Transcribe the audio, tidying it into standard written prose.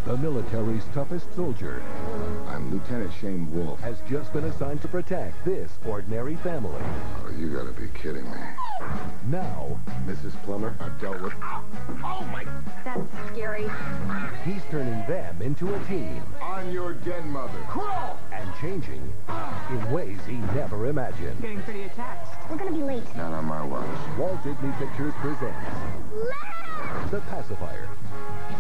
The military's toughest soldier I'm Lieutenant Shane Wolf. has just been assigned to protect this ordinary family. Oh, you gotta be kidding me. Now, Mrs. Plummer, I've dealt with... Oh, my... That's scary. he's turning them into a team I'm your den mother. Crawl! and changing in ways he never imagined. Getting pretty attacked. We're gonna be late. Not on my watch. Walt Disney Pictures presents The Pacifier.